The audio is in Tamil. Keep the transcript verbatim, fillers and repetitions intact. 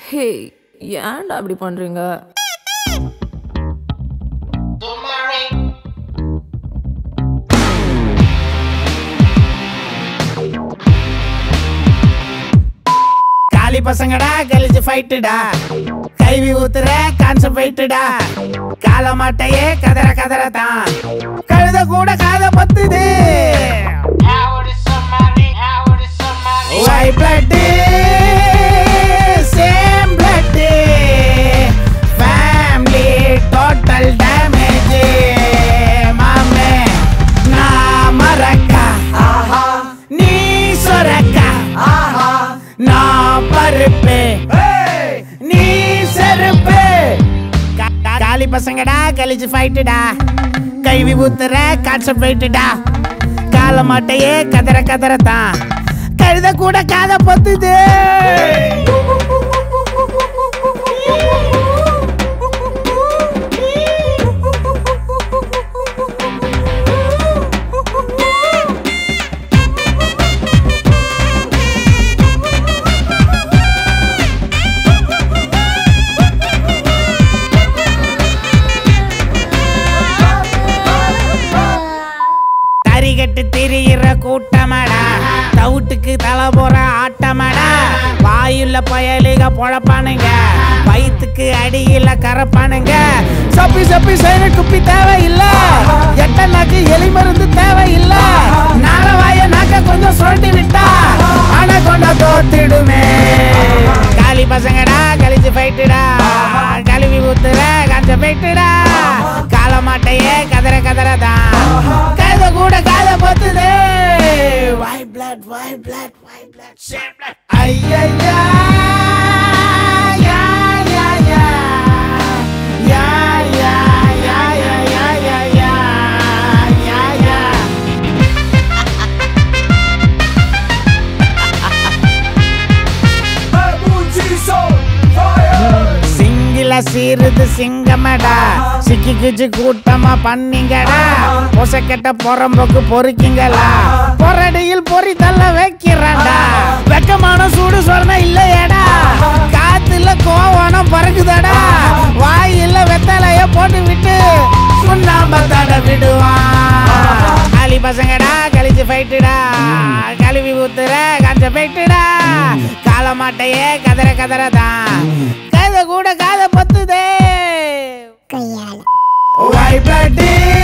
ஹே, ஏன்டா அப்படி பண்றீங்க? காலி பசங்கடா கலிச்சு ஃபைட்டுடா, கைவி ஊத்துற கான்செப்ட் ஃபைட்டுடா, கால மாட்டையே கதற கதற தான், கழுத கூட காத பத்துது. White blood, same blood, family total damage. மாமே நான் மறக்கா, நீ சொரக்கா, நான் பருப்பு, நீ செருப்பு. காலி பசங்கடா கலிச்சு ஃபைட்டுடா, கைவி ஊத்துற கான்செப்ட் ஃபைட்டுடா, கால மாட்டையே கதற கதற தான், கழுத கூட காத பத்துது. தரிகட்டு திரியிற கூட்டமாடா, தவுட்டுக்கு தலை போற ஆட்டமாடா, வாயுள்ள பயலிக பொழப்பானுங்க, வயிற்றுக்கு அடியில கரப்பானுங்க, சப்பி சப்பி செய்ய குப்பி தேவையில்ல, எட்ட நாக்கு எலி மருந்து தேவையில்ல, நாள வாய நாக்க கொஞ்சம் சுரண்டி விட்டா ஆனா கொண்ட தோத்திடுமே. காலி பசங்கடா கலிச்சு ஃபைட்டுடா, கழுவி ஊத்துற கஞ்ச ஃபைட்டுடா, கால மாட்டையே கதற கதறதான், கழுத கூட காத பத்துது. White blood, white blood, white blood, same blood. ஐயா யா யா யா யா யா யா யா யா யா யா யா யா. சிங்கில சீருது சிங்கமடா, சிக்கி கிச்சு கூட்டமா பண்ணீங்கடா, பொசக்கெட்ட பொறம்போக்கு பொறுக்கிங்களா, பொறடியில் பொறி தள்ள வைக்கிறாண்டா, வெக்கமான சூடு சொன்ன இல்லையடா, காத்துல கோவனம் பறக்குதடா, வாயில வெத்தலைய போட்டு விட்டு சுண்ணாம்ப தட விடுவான். காலி பசங்கடா கலிச்சு ஃபைட்டுடா, கழுவி ஊத்துற கஞ்ச ஃபைட்டுடா, கால மாட்டையே கதற கதறதான், கழுத கூட காத பத்துதே. கையால White blood.